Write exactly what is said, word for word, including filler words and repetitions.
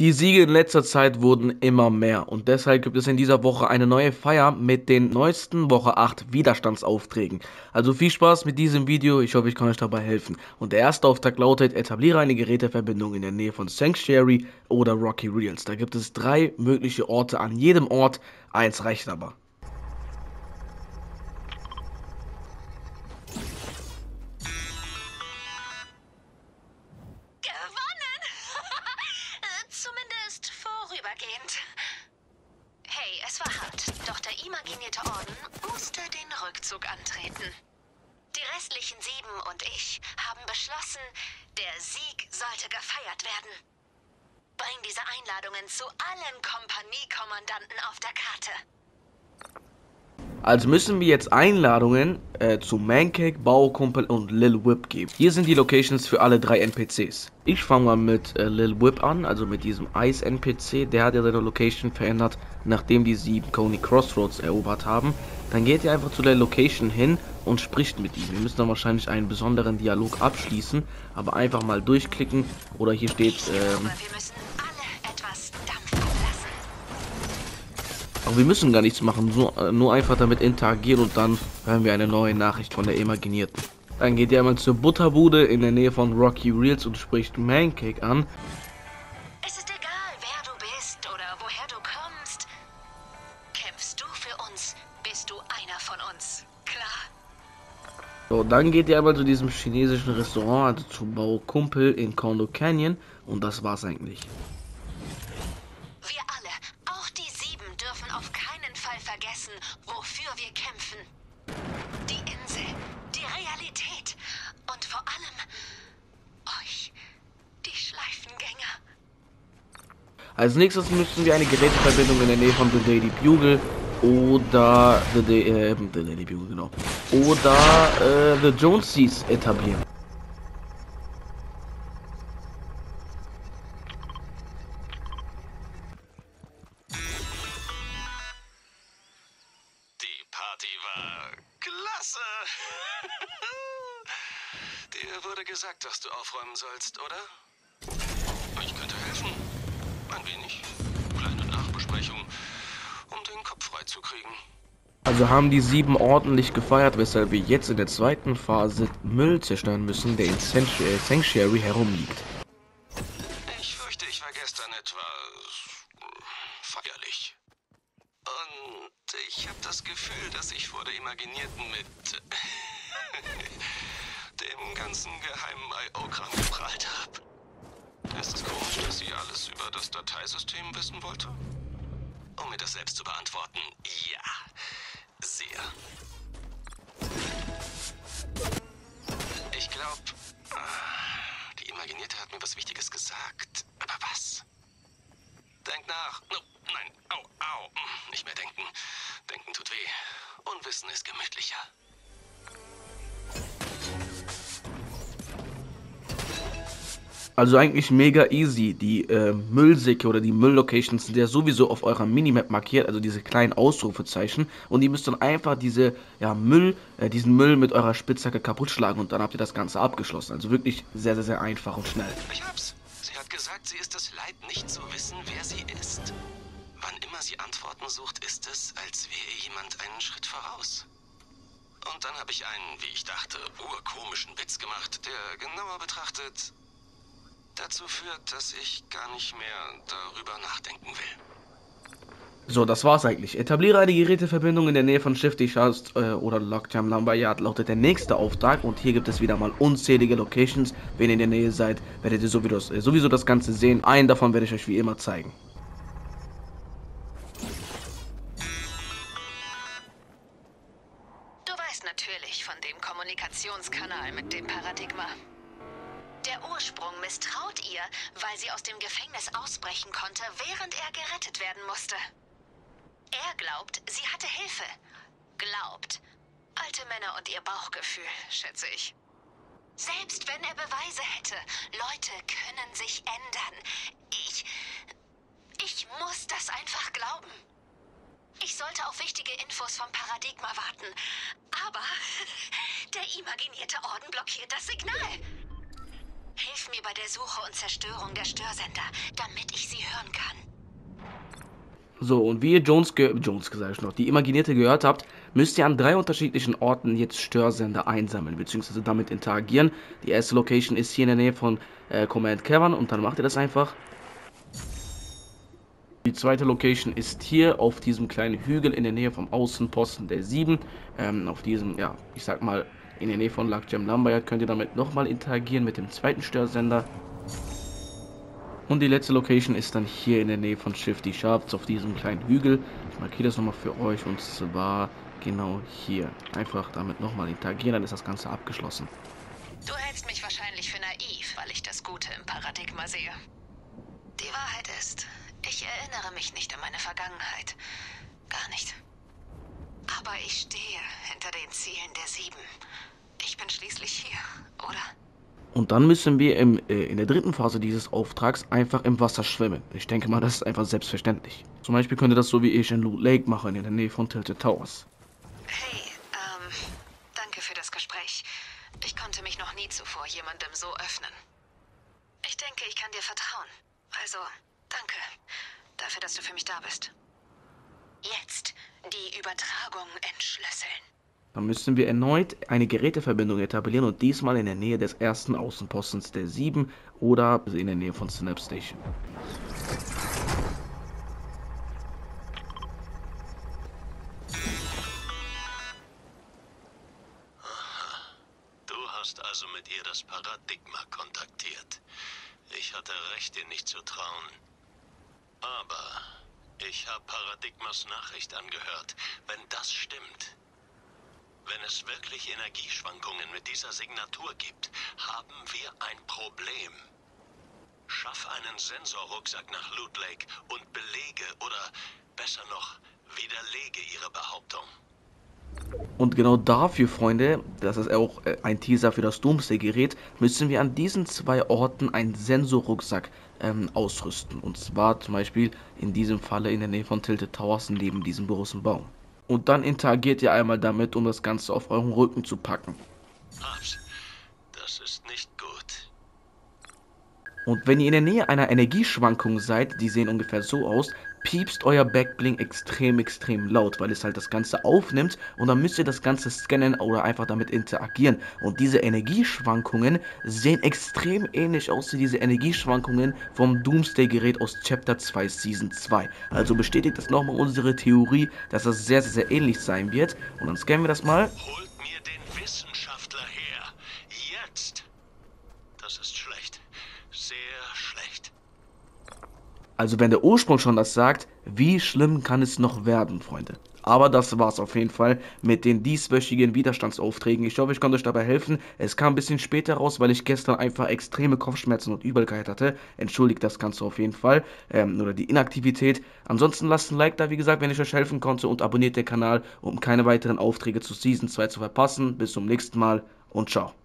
Die Siege in letzter Zeit wurden immer mehr und deshalb gibt es in dieser Woche eine neue Feier mit den neuesten Woche acht Widerstandsaufträgen. Also viel Spaß mit diesem Video, ich hoffe ich kann euch dabei helfen. Und der erste Auftrag lautet, etabliere eine Geräteverbindung in der Nähe von Sanctuary oder Rocky Reels. Da gibt es drei mögliche Orte, an jedem Ort, eins reicht aber. Zumindest vorübergehend. Hey, es war hart, doch der imaginierte Orden musste den Rückzug antreten. Die restlichen sieben und ich haben beschlossen, der Sieg sollte gefeiert werden. Bring diese Einladungen zu allen Kompaniekommandanten auf der Karte. Also müssen wir jetzt Einladungen äh, zu Mancake, Baukumpel und Lil Whip geben. Hier sind die Locations für alle drei N P Cs. Ich fange mal mit äh, Lil Whip an, also mit diesem Ice-N P C. Der hat ja seine Location verändert, nachdem die sieben Coney Crossroads erobert haben. Dann geht ihr einfach zu der Location hin und spricht mit ihm. Wir müssen dann wahrscheinlich einen besonderen Dialog abschließen, aber einfach mal durchklicken. Oder hier steht... Ähm, Aber wir müssen gar nichts machen, nur, äh, nur einfach damit interagieren und dann hören wir eine neue Nachricht von der Imaginierten. Dann geht ihr einmal zur Butterbude in der Nähe von Rocky Reels und spricht Mancake an. Es ist egal, wer du bist oder woher du kommst. Kämpfst du für uns, bist du einer von uns. Klar? So, dann geht ihr einmal zu diesem chinesischen Restaurant, also zu Baukumpel in Condo Canyon und das war's eigentlich. Dürfen auf keinen Fall vergessen, wofür wir kämpfen. Die Insel, die Realität und vor allem euch, die Schleifengänger. Als nächstes müssen wir eine Geräteverbindung in der Nähe von The Daily Bugle oder The, da äh, The Daily Bugle, genau, oder äh, The Joneses etablieren. Die war klasse. Dir wurde gesagt, dass du aufräumen sollst, oder? Ich könnte helfen. Ein wenig. Kleine Nachbesprechung, um den Kopf frei zu kriegen. Also haben die sieben ordentlich gefeiert, weshalb wir jetzt in der zweiten Phase Müll zerstören müssen, der in Sanctuary herumliegt. Ich fürchte, ich war gestern etwas feierlich. Und ich habe das Gefühl, dass ich vor der Imaginierten mit dem ganzen geheimen I O-Kram geprahlt habe. Ist es komisch, dass sie alles über das Dateisystem wissen wollte? Um mir das selbst zu beantworten, ja, sehr. Ich glaube, die Imaginierte hat mir was Wichtiges gesagt. Aber was? Denk nach. No, nein. Au, au. Nicht mehr denken. Denken tut weh. Unwissen ist gemütlicher. Also eigentlich mega easy. Die äh, Müllsäcke oder die Mülllocations sind ja sowieso auf eurer Minimap markiert, also diese kleinen Ausrufezeichen. Und ihr müsst dann einfach diese ja, Müll, äh, diesen Müll mit eurer Spitzhacke kaputt schlagen und dann habt ihr das Ganze abgeschlossen. Also wirklich sehr, sehr, sehr einfach und schnell. Ich hab's. Sie hat gesagt, sie ist es leid, nicht zu wissen, wer sie ist. Wann immer sie Antworten sucht, ist es, als wäre jemand einen Schritt voraus. Und dann habe ich einen, wie ich dachte, urkomischen Witz gemacht, der genauer betrachtet dazu führt, dass ich gar nicht mehr darüber nachdenken will. So, das war's eigentlich. Etabliere eine Geräteverbindung in der Nähe von Shifty Shast äh, oder Lockjam Lumberyard lautet der nächste Auftrag und hier gibt es wieder mal unzählige Locations. Wenn ihr in der Nähe seid, werdet ihr sowieso, äh, sowieso das Ganze sehen. Einen davon werde ich euch wie immer zeigen. Du weißt natürlich von dem Kommunikationskanal mit dem Paradigma. Der Ursprung misstraut ihr, weil sie aus dem Gefängnis ausbrechen konnte, während er gerettet werden musste. Er glaubt, sie hatte Hilfe. Glaubt. Alte Männer und ihr Bauchgefühl, schätze ich. Selbst wenn er Beweise hätte, Leute können sich ändern. Ich... Ich muss das einfach glauben. Ich sollte auf wichtige Infos vom Paradigma warten. Aber der imaginierte Orden blockiert das Signal. Hilf mir bei der Suche und Zerstörung der Störsender, damit ich sie hören So, und wie ihr Jones, ge Jones gesagt ich noch, die Imaginierte gehört habt, müsst ihr an drei unterschiedlichen Orten jetzt Störsender einsammeln, beziehungsweise damit interagieren. Die erste Location ist hier in der Nähe von äh, Command Cavern und dann macht ihr das einfach. Die zweite Location ist hier auf diesem kleinen Hügel in der Nähe vom Außenposten der sieben. Ähm, auf diesem, ja, ich sag mal, in der Nähe von Logjam Lumberyard könnt ihr damit nochmal interagieren mit dem zweiten Störsender. Und die letzte Location ist dann hier in der Nähe von Shifty Shafts auf diesem kleinen Hügel. Ich markiere das nochmal für euch und zwar genau hier. Einfach damit nochmal interagieren, dann ist das Ganze abgeschlossen. Du hältst mich wahrscheinlich für naiv, weil ich das Gute im Paradigma sehe. Die Wahrheit ist, ich erinnere mich nicht an meine Vergangenheit. Gar nicht. Aber ich stehe hinter den Zielen der Sieben. Ich bin schließlich hier, oder? Und dann müssen wir im, äh, in der dritten Phase dieses Auftrags einfach im Wasser schwimmen. Ich denke mal, das ist einfach selbstverständlich. Zum Beispiel könnt ihr das so wie ich in Loot Lake machen, in der Nähe von Tilted Towers. Hey, ähm, danke für das Gespräch. Ich konnte mich noch nie zuvor jemandem so öffnen. Ich denke, ich kann dir vertrauen. Also, danke dafür, dass du für mich da bist. Jetzt die Übertragung entschlüsseln. Dann müssen wir erneut eine Geräteverbindung etablieren und diesmal in der Nähe des ersten Außenpostens der sieben oder in der Nähe von Synapse Station. Aha. Du hast also mit ihr das Paradigma kontaktiert. Ich hatte recht, dir nicht zu trauen. Aber ich habe Paradigmas Nachricht angehört. Wenn das stimmt, wenn es wirklich Energieschwankungen mit dieser Signatur gibt, haben wir ein Problem. Schaff einen Sensorrucksack nach Loot Lake und belege oder besser noch, widerlege ihre Behauptung. Und genau dafür, Freunde, das ist auch ein Teaser für das Doomsday-Gerät, müssen wir an diesen zwei Orten einen Sensorrucksack ähm, ausrüsten. Und zwar zum Beispiel in diesem Falle in der Nähe von Tilted Towers neben diesem großen Baum. Und dann interagiert ihr einmal damit, um das Ganze auf euren Rücken zu packen. Ups, das ist nicht gut. Und wenn ihr in der Nähe einer Energieschwankung seid, die sehen ungefähr so aus, piepst euer Backbling extrem, extrem laut, weil es halt das Ganze aufnimmt und dann müsst ihr das Ganze scannen oder einfach damit interagieren. Und diese Energieschwankungen sehen extrem ähnlich aus wie diese Energieschwankungen vom Doomsday-Gerät aus Chapter zwei Season zwei. Also bestätigt das nochmal unsere Theorie, dass das sehr, sehr, sehr ähnlich sein wird. Und dann scannen wir das mal. Holt mir den Wissenschaftler her. Jetzt. Das ist schlecht. Sehr schlecht. Also wenn der Ursprung schon das sagt, wie schlimm kann es noch werden, Freunde? Aber das war's auf jeden Fall mit den dieswöchigen Widerstandsaufträgen. Ich hoffe, ich konnte euch dabei helfen. Es kam ein bisschen später raus, weil ich gestern einfach extreme Kopfschmerzen und Übelkeit hatte. Entschuldigt das Ganze auf jeden Fall. Ähm, oder die Inaktivität. Ansonsten lasst ein Like da, wie gesagt, wenn ich euch helfen konnte. Und abonniert den Kanal, um keine weiteren Aufträge zu Season zwei zu verpassen. Bis zum nächsten Mal und ciao.